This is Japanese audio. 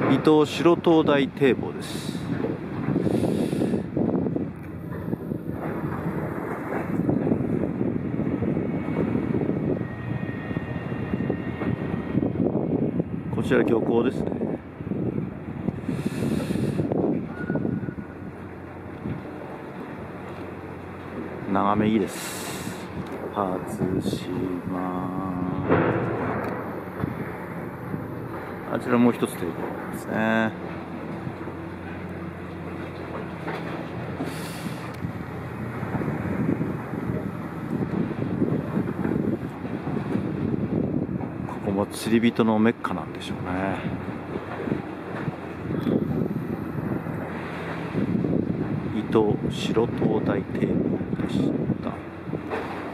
伊東白灯台堤防です。こちら漁港ですね。眺めいいです。初島、あちらもう一つ堤防ですね。ここも釣り人のメッカなんでしょうね。伊東白灯台堤防でした。